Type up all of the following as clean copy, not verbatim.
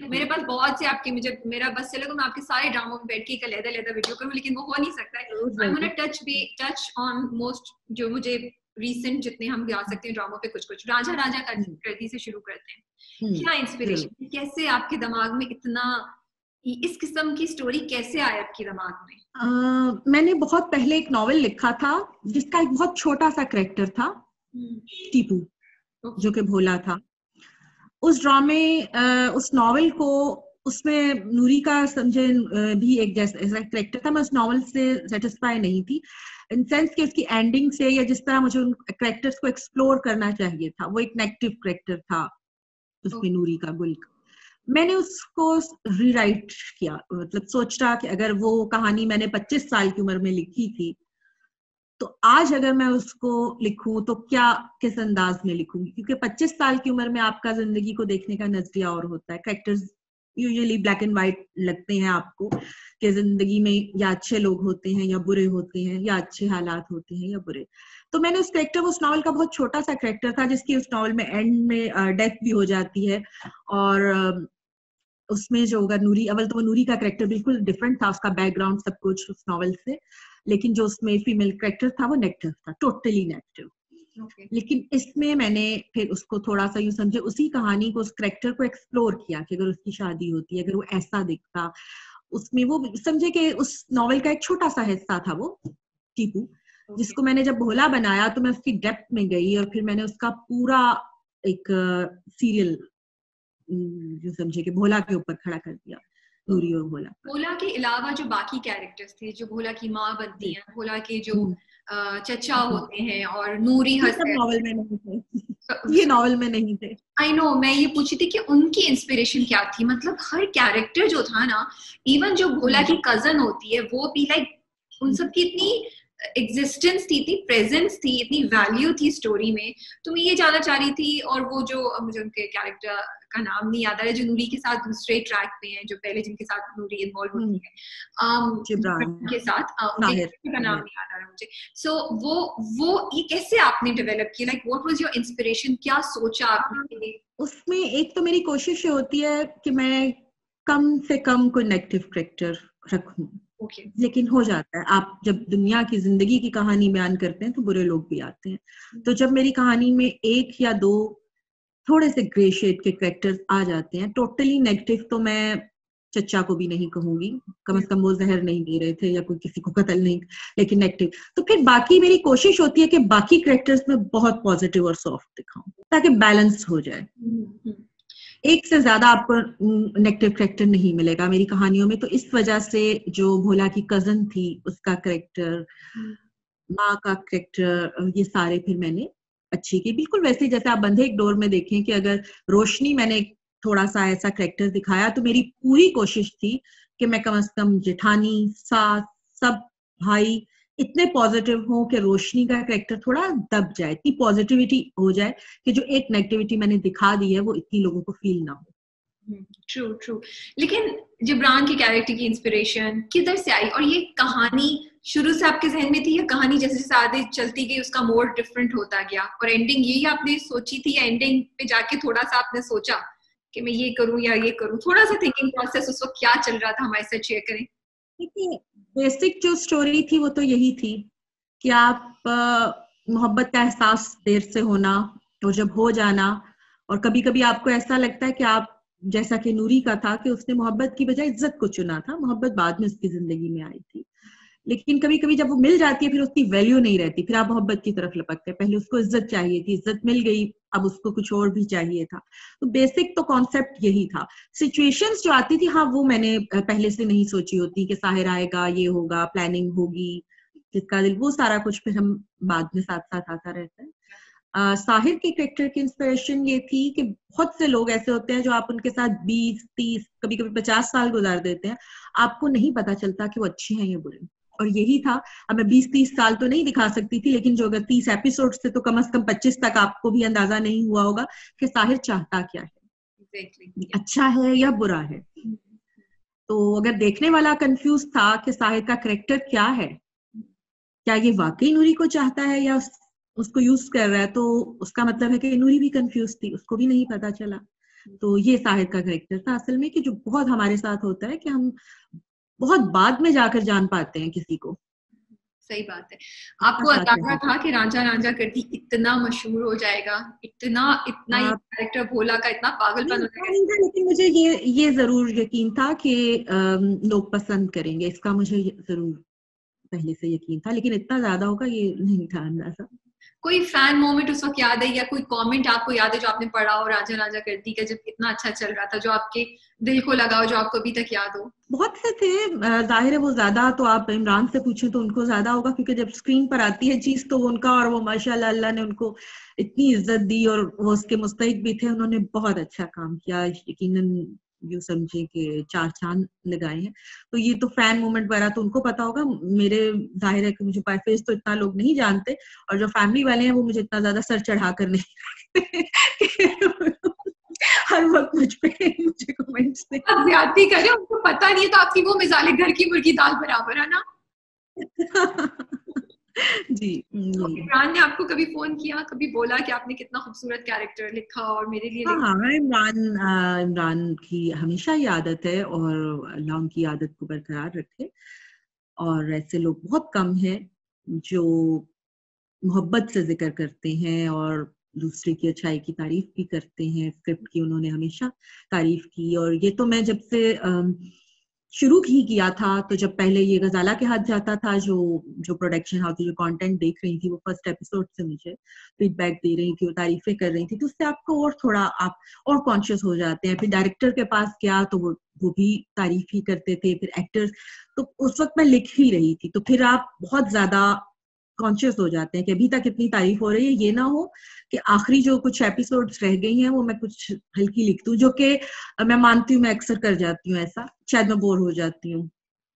मेरे पास बहुत से आपके, मुझे मेरा बस चले तो मैं आपके सारे ड्रामों में बैठ के एक अलग-अलग वीडियो करूं, लेकिन वो हो नहीं सकता है। I want to touch on most जो मुझे रीसेंट जितने हम गा सकते हैं ड्रामों पे कुछ राजा राजा करती से शुरू करते हैं। क्या इंस्पिरेशन, कैसे आपके दिमाग में इतना, इस किस्म की स्टोरी कैसे आया आपके दिमाग में? मैंने बहुत पहले एक नॉवेल लिखा था जिसका एक बहुत छोटा सा कैरेक्टर था, टीपू, जो कि भोला था। उस ड्रामे उस नॉवेल को, उसमें नूरी का समझे भी एक जैसा कैरेक्टर था। मैं उस नॉवेल से सेटिस्फाई नहीं थी इन सेंस कि उसकी एंडिंग से, या जिस तरह मुझे उन कैरेक्टर्स को एक्सप्लोर करना चाहिए था। वो एक नेगेटिव कैरेक्टर था उसमें, नूरी का, गुल का। मैंने उसको रीराइट किया, मतलब सोचा कि अगर वो कहानी मैंने 25 साल की उम्र में लिखी थी तो आज अगर मैं उसको लिखूं तो क्या, किस अंदाज में लिखूंगी, क्योंकि 25 साल की उम्र में आपका जिंदगी को देखने का नजरिया और होता है। Characters usually black and white लगते हैं आपको कि जिंदगी में या अच्छे लोग होते हैं या बुरे होते हैं, या अच्छे हालात होते हैं या बुरे। तो मैंने उस कैरेक्टर, उस नॉवल का बहुत छोटा सा कैरेक्टर था जिसकी उस नॉवल में एंड में डेथ भी हो जाती है, और उसमें जो होगा नूरी, अवल तो वो नूरी का कैरेक्टर बिल्कुल डिफरेंट था, उसका बैकग्राउंड सब कुछ उस नॉवल से, लेकिन जो उसमें फीमेल कैरेक्टर था वो नेगेटिव था, टोटली नेगेटिव। लेकिन इसमें मैंने फिर उसको थोड़ा सा यूं समझे, उसी कहानी को, उस कैरेक्टर को एक्सप्लोर किया कि अगर उसकी शादी होती, अगर वो ऐसा दिखता उसमें, वो समझे कि उस नॉवल का एक छोटा सा हिस्सा था वो टीपू, जिसको मैंने जब भोला बनाया तो मैं उसकी डेप्थ में गई, और फिर मैंने उसका पूरा एक सीरियल जो समझे कि भोला के ऊपर खड़ा कर दिया, नूरी और भोला। भोला के अलावा जो बाकी कैरेक्टर्स थे, जो भोला की माँ बनती है, भोला के जो चचा होते हैं, और नूरी नॉवल में नहीं थे, ये नॉवल में नहीं थे। आई नो, मैं ये पूछी थी कि उनकी इंस्पिरेशन क्या थी। मतलब हर कैरेक्टर जो था ना, इवन जो भोला की कजन होती है वो भी, लाइक उन सब की इतनी एग्जिस्टेंस थी, इतनी प्रेजेंस थी, इतनी वैल्यू थी स्टोरी में। तो मैं ये जानना चाह रही थी। और वो जो, मुझे उनके कैरेक्टर का नाम नहीं याद आ रहा, जो नूरी के साथ दूसरे ट्रैक पे हैं, जो पहले जिनके साथ नूरी इन्वॉल्व होती है के साथ, उनके का नाम नहीं याद आ रहा मुझे। सो वो ये कैसे आपने डेवलप किया? Like what was your inspiration, क्या सोचा आपने? उसमें एक तो मेरी कोशिश होती है कि मैं कम से कम कोई नेगेटिव कैरेक्टर रखूं। लेकिन हो जाता है, आप जब दुनिया की जिंदगी की कहानी बयान करते हैं तो बुरे लोग भी आते हैं। तो जब मेरी कहानी में एक या दो थोड़े से ग्रे शेड के कैरेक्टर्स आ जाते हैं, टोटली नेगेटिव, तो मैं चचा को भी नहीं कहूंगी, कम से कम वो जहर नहीं दे रहे थे या कोई किसी को कत्ल नहीं, लेकिन नेगेटिव। तो फिर बाकी मेरी कोशिश होती है कि बाकी कैरेक्टर्स में बहुत पॉजिटिव और सॉफ्ट दिखाऊं ताकि बैलेंस हो जाए। एक से ज्यादा आपको नेगेटिव कैरेक्टर नहीं मिलेगा मेरी कहानियों में। तो इस वजह से जो भोला की कजन थी उसका कैरेक्टर, माँ का कैरेक्टर, ये सारे फिर मैंने अच्छी की, बिल्कुल वैसे जैसे आप बंधे एक डोर में देखें कि अगर रोशनी मैंने थोड़ा सा ऐसा कैरेक्टर दिखाया, तो मेरी पूरी कोशिश थी कि मैं कम से कम जेठानी, सास, सब भाई इतने पॉजिटिव हो कि रोशनी का कैरेक्टर थोड़ा दब जाए, इतनी पॉजिटिविटी हो जाए कि जो एक नेगेटिविटी मैंने दिखा दी है वो इतनी लोगों को फील ना हो। True true. लेकिन जिब्रान की कैरेक्टर की इंस्पिरेशन किधर से आई? और ये कहानी शुरू से आपके जहन में थी, या कहानी जैसे जैसे आगे चलती गई उसका मोड डिफरेंट होता गया, और एंडिंग यही आपने सोची थी, या एंडिंग पे जाके थोड़ा सा आपने सोचा कि मैं ये करूं या ये करूं? थोड़ा सा थिंकिंग प्रोसेस उस वक्त क्या चल रहा था हमारे साथ शेयर करें। देखिए, बेसिक जो स्टोरी थी वो तो यही थी कि आप मोहब्बत का एहसास देर से होना, और जब हो जाना, और कभी कभी आपको ऐसा लगता है कि आप, जैसा कि नूरी का था कि उसने मोहब्बत की बजाय इज्जत को चुना था, मोहब्बत बाद में उसकी जिंदगी में आई थी, लेकिन कभी कभी जब वो मिल जाती है फिर उसकी वैल्यू नहीं रहती, फिर आप मोहब्बत की तरफ लपकते हैं। पहले उसको इज्जत चाहिए थी, इज्जत मिल गई, अब उसको कुछ और भी चाहिए था। तो बेसिक तो कॉन्सेप्ट यही था। सिचुएशंस जो आती थी, हाँ वो मैंने पहले से नहीं सोची होती कि साहिर आएगा, ये होगा, प्लानिंग होगी, किसका दिल, वो सारा कुछ फिर हम बाद में साथ साथ आता रहता है। साहिर के कैरेक्टर की इंस्पिरेशन ये थी कि बहुत से लोग ऐसे होते हैं जो आप उनके साथ 20, 30, कभी कभी 50 साल गुजार देते हैं, आपको नहीं पता चलता कि वो अच्छे हैं या बुरे। और यही था, अब मैं 20-30 साल तो नहीं दिखा सकती थी, लेकिन जो अगर 30 एपिसोड थे तो कम से कम 25 तक आपको भी अंदाजा नहीं हुआ होगा कि साहिर चाहता क्या है, अच्छा है या बुरा है। तो अगर देखने वाला कंफ्यूज था कि साहिर का कैरेक्टर क्या है, क्या ये वाकई नूरी को चाहता है या उसको यूज कर रहा है, तो उसका मतलब है कि नूरी भी कंफ्यूज थी, उसको भी नहीं पता चला। तो ये साहिद का कैरेक्टर था असल में, कि जो बहुत हमारे साथ होता है कि हम बहुत बाद में जाकर जान पाते हैं किसी को। सही बात है। आपको अंदाजा था कि रांझा रांझा करती इतना मशहूर हो जाएगा, इतना इतना ये कैरेक्टर भोला का इतना पागलपन हो जाएगा? लेकिन मुझे ये जरूर यकीन था कि लोग पसंद करेंगे, इसका मुझे जरूर पहले से यकीन था, लेकिन इतना ज्यादा होगा ये नहीं था अंदाजा। कोई फैन मोमेंट उस वक्त याद है, या कोई कमेंट आपको याद है जो आपने पढ़ा हो रांझा रांझा करती का, जब इतना अच्छा चल रहा था, जो आपके दिल को लगा हो, जो आपको अभी तक याद हो? बहुत से थे, जाहिर है वो ज्यादा तो आप इमरान से पूछें तो उनको ज्यादा होगा, क्योंकि जब स्क्रीन पर आती है चीज तो उनका, और वो माशाल्लाह अल्लाह ने उनको इतनी इज्जत दी और वो उसके मुस्तहिक भी थे, उन्होंने बहुत अच्छा काम किया, यकीनन यूं समझे कि 4 चांद लगाए हैं। तो ये तो फैन मोमेंट वगैरह तो उनको पता होगा, मेरे जाहिर है कि मुझे बाय फेस तो इतना लोग नहीं जानते, और जो फैमिली वाले हैं वो मुझे इतना ज्यादा सर चढ़ा कर नहीं हर वक्त मुझे कमेंट्स में ज्यादती करे, उनको पता नहीं है तो आपकी वो मिसाल है, घर की मुर्गी दाल बराबर, है ना? जी। इमरान ने आपको कभी फोन किया, कभी बोला कि आपने कितना खूबसूरत कैरेक्टर लिखा और मेरे लिए लिखा? हाँ, इमरान की हमेशा ही आदत है, और अल्लाह उनकी आदत को बरकरार रखे, और ऐसे लोग बहुत कम हैं जो मोहब्बत से जिक्र करते हैं और दूसरे की अच्छाई की तारीफ भी करते हैं। स्क्रिप्ट की उन्होंने हमेशा तारीफ की, और ये तो मैं जब से शुरू ही किया था, तो जब पहले ये गजाला के हाथ जाता था, जो प्रोडक्शन हाउस जो कंटेंट देख रही थी, वो फर्स्ट एपिसोड से मुझे फीडबैक दे रही थी, वो तारीफें कर रही थी, तो उससे आपको और थोड़ा आप और कॉन्शियस हो जाते हैं। फिर डायरेक्टर के पास गया तो वो भी तारीफ ही करते थे, फिर एक्टर्स, तो उस वक्त मैं लिख ही रही थी, तो फिर आप बहुत ज्यादा कॉन्शियस हो जाते हैं कि अभी तक इतनी तारीफ हो रही है, ये ना हो कि आखिरी जो कुछ एपिसोड्स रह गई हैं वो मैं कुछ हल्की लिख दूं, जो कि मैं मानती हूँ मैं अक्सर कर जाती हूँ ऐसा, शायद मैं बोर हो जाती हूँ।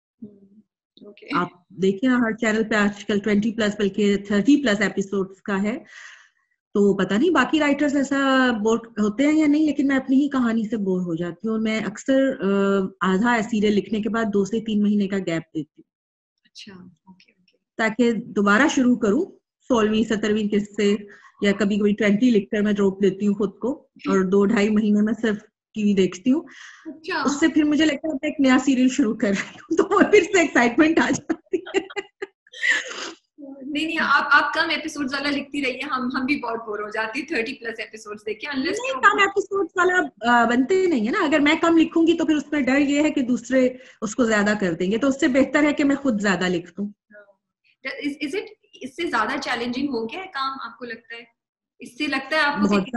आप देखिए हर चैनल पे आजकल 20+ बल्कि 30+ एपिसोड्स का है, तो पता नहीं बाकी राइटर्स ऐसा बोर होते हैं या नहीं, लेकिन मैं अपनी ही कहानी से बोर हो जाती हूँ, और मैं अक्सर आधा सीरियल लिखने के बाद 2 से 3 महीने का गैप देती हूँ। अच्छा, ताकि दोबारा शुरू करूं 16वीं 17वीं किस्से, या कभी कभी 20 लिखकर मैं रोक देती हूँ खुद को, और 2-2.5 महीने में सिर्फ टीवी देखती हूँ। अच्छा। उससे फिर मुझे लगता है एक नया सीरियल शुरू कर रही हूँ, तो फिर से एक्साइटमेंट आ जाती है। नहीं, आप कम एपिसोड्स वाला लिखती रहिए, हम भी बहुत बोर हो जाती है 30+ एपिसोड्स देख के। अनलेस नहीं, कम एपिसोड्स वाला बनते नहीं है ना, अगर मैं कम लिखूंगी तो फिर उसमें डर ये है कि दूसरे उसको ज्यादा कर देंगे, तो उससे बेहतर है कि मैं खुद ज्यादा लिख दूं। इससे ज्यादा चैलेंजिंग हो गया है काम, आपको लगता है? इससे लगता है आपको बहुत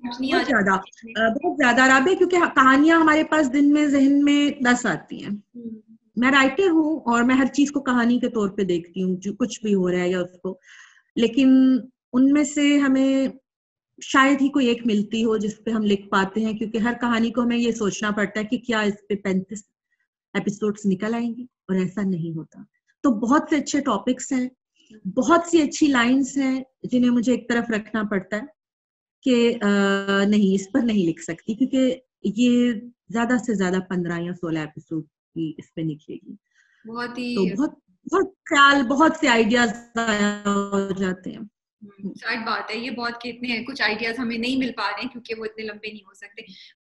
ज्यादा राबे, क्योंकि कहानियां हमारे पास दिन में जहन में 10 आती हैं। मैं राइटर हूँ और मैं हर चीज को कहानी के तौर पे देखती हूँ, जो कुछ भी हो रहा है या उसको, लेकिन उनमें से हमें शायद ही कोई एक मिलती हो जिसपे हम लिख पाते हैं, क्योंकि हर कहानी को हमें ये सोचना पड़ता है कि क्या इस पे 35 एपिसोड्स निकल आएंगे, और ऐसा नहीं होता। तो बहुत से अच्छे टॉपिक्स हैं, बहुत सी अच्छी लाइंस हैं जिन्हें मुझे एक तरफ रखना पड़ता है कि नहीं, इस पर नहीं लिख सकती, क्योंकि ये ज्यादा से ज्यादा 15 या 16 एपिसोड की इस पे निकलेगी। बहुत ही तो बहुत ख्याल, बहुत से आइडियाज हो जाते हैं। शायद बात है ये बहुत कि इतने कुछ आइडियाज हमें नहीं मिल पा रहे हैं क्योंकि वो इतने लंबे नहीं हो सकते।